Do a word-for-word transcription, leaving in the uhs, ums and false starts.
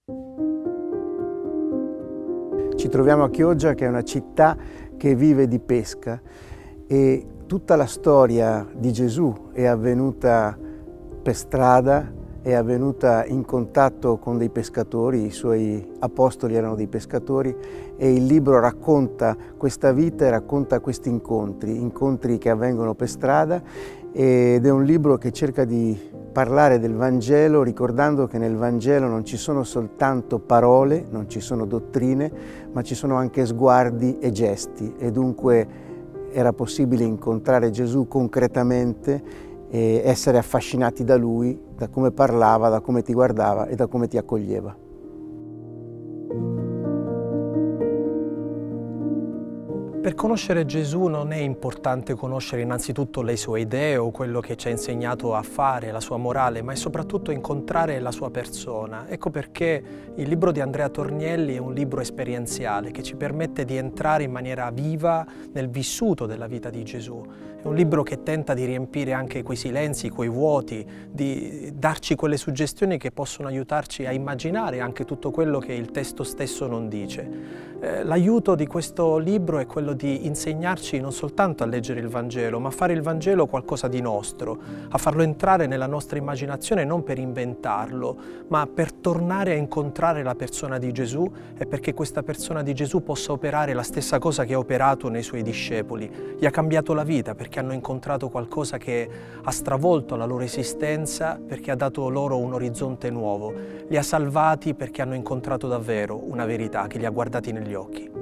Ci troviamo a Chioggia, che è una città che vive di pesca, e tutta la storia di Gesù è avvenuta per strada, è avvenuta in contatto con dei pescatori, i suoi apostoli erano dei pescatori, e il libro racconta questa vita e racconta questi incontri, incontri che avvengono per strada, ed è un libro che cerca di parlare del Vangelo, ricordando che nel Vangelo non ci sono soltanto parole, non ci sono dottrine, ma ci sono anche sguardi e gesti, e dunque era possibile incontrare Gesù concretamente e essere affascinati da Lui, da come parlava, da come ti guardava e da come ti accoglieva. Per conoscere Gesù non è importante conoscere innanzitutto le sue idee o quello che ci ha insegnato a fare, la sua morale, ma è soprattutto incontrare la sua persona. Ecco perché il libro di Andrea Tornielli è un libro esperienziale che ci permette di entrare in maniera viva nel vissuto della vita di Gesù. È un libro che tenta di riempire anche quei silenzi, quei vuoti, di darci quelle suggestioni che possono aiutarci a immaginare anche tutto quello che il testo stesso non dice. Eh, l'aiuto di questo libro è quello di insegnarci non soltanto a leggere il Vangelo, ma a fare il Vangelo qualcosa di nostro, a farlo entrare nella nostra immaginazione non per inventarlo, ma per tornare a incontrare la persona di Gesù, e perché questa persona di Gesù possa operare la stessa cosa che ha operato nei suoi discepoli. Gli ha cambiato la vita perché hanno incontrato qualcosa che ha stravolto la loro esistenza, perché ha dato loro un orizzonte nuovo. Li ha salvati perché hanno incontrato davvero una verità che li ha guardati negli occhi.